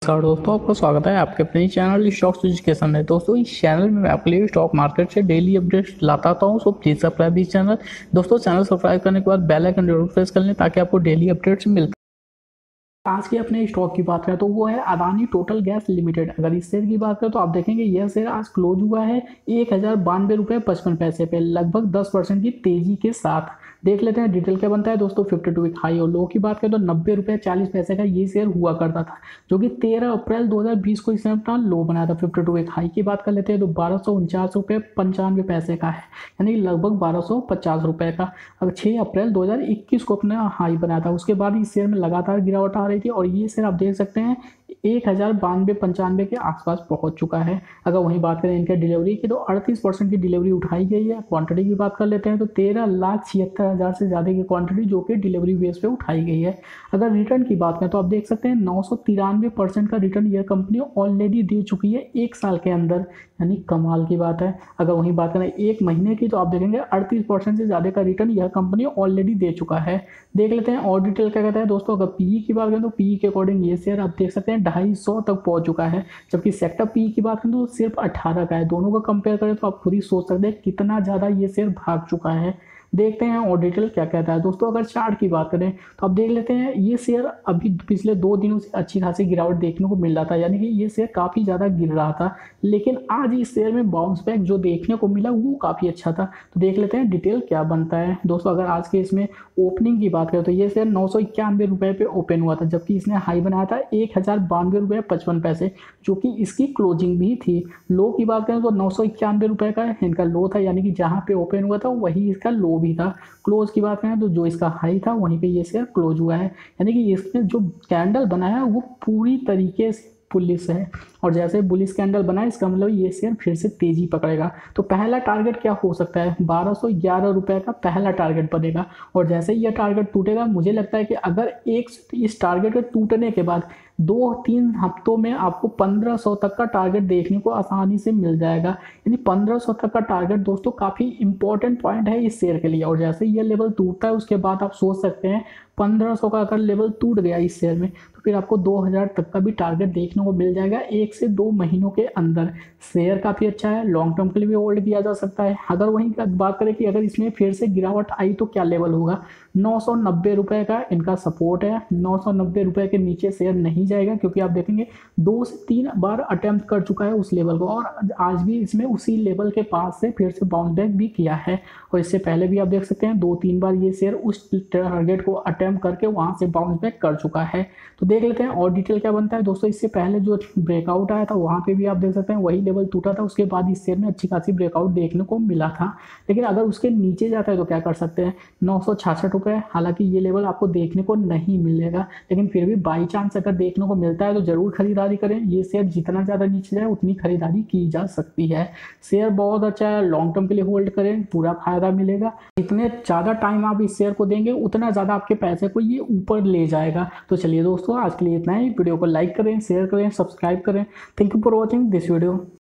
नमस्कार दोस्तों, आपका स्वागत है आपके अपने चैनल स्टॉक्स एजुकेशन में। दोस्तों इस चैनल में मैं आपके लिए स्टॉक मार्केट से डेली अपडेट्स लाता हूं, सो प्लीज सब्सक्राइब इस चैनल। दोस्तों चैनल सब्सक्राइब करने के बाद बेल आइकन जरूर प्रेस कर लें ताकि आपको डेली अपडेट्स मिलते। आज के अपने स्टॉक की बात करें तो वो है अदानी टोटल गैस लिमिटेड। अगर इस शेयर की बात करें तो आप देखेंगे यह शेयर आज क्लोज हुआ है 1092.55 पे, लगभग 10% की तेजी के साथ। देख लेते हैं डिटेल क्या बनता है दोस्तों। 52 वीक हाई और लो की बात करें तो 90.40 रुपये का ये शेयर हुआ करता था, जो कि 13 अप्रैल 2020 को इसने अपना लो बनाया था। 52 वीक हाई की बात कर लेते हैं तो 1249.95 का है, यानी लगभग 1250 रुपये का। अगर 6 अप्रैल 2021 को अपना हाई बनाया था, उसके बाद इस शेयर में लगातार गिरावट आ रही थी और ये शेयर आप देख सकते हैं 1092-95 के आसपास पहुंच चुका है। अगर वहीं बात करें इनके डिलीवरी की तो 38% की डिलीवरी उठाई गई है। क्वांटिटी की बात कर लेते हैं तो 13,76,000 से ज़्यादा की क्वांटिटी जो कि डिलीवरी बेस पे उठाई गई है। अगर रिटर्न की बात करें तो आप देख सकते हैं 993% का रिटर्न यह कंपनी ऑलरेडी दे चुकी है 1 साल के अंदर, यानी कमाल की बात है। अगर वहीं बात करें 1 महीने की तो आप देखेंगे 38% से ज़्यादा का रिटर्न यह कंपनी ऑलरेडी दे चुका है। देख लेते हैं और डिटेल क्या कहता है दोस्तों। अगर पीई की बात करें तो पीई के अकॉर्डिंग ये शेयर आप देख सकते हैं 250 तक पहुंच चुका है, जबकि सेक्टर पीई की बात करें तो सिर्फ 18 का है। दोनों को कंपेयर करें तो आप खुद ही सोच सकते हैं कितना ज़्यादा ये शेयर भाग चुका है। देखते हैं और डिटेल क्या कहता है दोस्तों। अगर चार्ट की बात करें तो आप देख लेते हैं ये शेयर अभी पिछले 2 दिनों से अच्छी खासी गिरावट देखने को मिल रहा था, यानी कि ये शेयर काफ़ी ज़्यादा गिर रहा था, लेकिन आज इस शेयर में बाउंस बैक जो देखने को मिला वो काफ़ी अच्छा था। तो देख लेते हैं डिटेल क्या बनता है दोस्तों। अगर आज के इसमें ओपनिंग की बात करें तो ये शेयर 991 रुपये पे ओपन हुआ था, जबकि इसने हाई बनाया था 1092.55, जो कि इसकी क्लोजिंग भी थी। लो की बात करें तो 991 रुपये का इनका लो था, यानी कि जहाँ पे ओपन हुआ था वही इसका लो भी था। क्लोज की बात करें तो जो इसका हाई था वहीं पे ये शेयर क्लोज हुआ है, यानी कि इसने जो कैंडल बनाया वो पूरी तरीके से बुलिश है। और जैसे बुलिश कैंडल बनाए इसका मतलब ये शेयर फिर से तेजी पकड़ेगा। तो पहला टारगेट क्या हो सकता है, 1211 रुपये का पहला टारगेट बनेगा। और जैसे ही यह टारगेट टूटेगा मुझे लगता है कि अगर इस टारगेट के टूटने के बाद 2-3 हफ्तों में आपको 1500 तक का टारगेट देखने को आसानी से मिल जाएगा। यानी 1500 तक का टारगेट दोस्तों काफ़ी इंपॉर्टेंट पॉइंट है इस शेयर के लिए। और जैसे ये लेवल टूटता है उसके बाद आप सोच सकते हैं 1500 का अगर लेवल टूट गया इस शेयर में तो फिर आपको 2000 तक का भी टारगेट देखने को मिल जाएगा 1 से 2 महीनों के अंदर। शेयर काफ़ी अच्छा है, लॉन्ग टर्म के लिए भी होल्ड किया जा सकता है। अगर वहीं बात करें कि अगर इसमें फिर से गिरावट आई तो क्या लेवल होगा, 990 रुपये का इनका सपोर्ट है। 990 रुपये के नीचे शेयर नहीं जाएगा, क्योंकि आप देखेंगे 2 से 3 बार अटेम्प्ट कर चुका है उस लेवल को और आज भी इसमें उसी लेवल के पास से फिर से बाउंस बैक भी किया है। और इससे पहले भी आप देख सकते हैं 2-3 बार ये शेयर उस टारगेट को अटेम्प्ट करके वहां से बाउंस बैक कर चुका है। तो देख लेते हैं और डिटेल क्या बनता है दोस्तों। इससे पहले जो ब्रेकआउट आया था वहां पे भी आप देख सकते हैं वही लेवल टूटा था, उसके बाद इस शेयर में अच्छी खासी ब्रेकआउट देखने को मिला था। लेकिन अगर उसके नीचे जाता है तो क्या कर सकते हैं, 966 रुपये। हालांकि ये लेवल आपको देखने को नहीं मिलेगा, लेकिन फिर भी बाई चांस अगर देखने को मिलता है तो जरूर खरीदारी करें। ये शेयर जितना ज़्यादा नीचे जाए उतनी खरीदारी की जा सकती है। शेयर बहुत अच्छा है, लॉन्ग टर्म के लिए होल्ड करें, पूरा फायदा मिलेगा। जितने ज़्यादा टाइम आप इस शेयर को देंगे उतना ज़्यादा आपके पैसे को ये ऊपर ले जाएगा। तो चलिए दोस्तों आज के लिए इतना ही। वीडियो को लाइक करें, शेयर करें, सब्सक्राइब करें। Thank you for watching this video.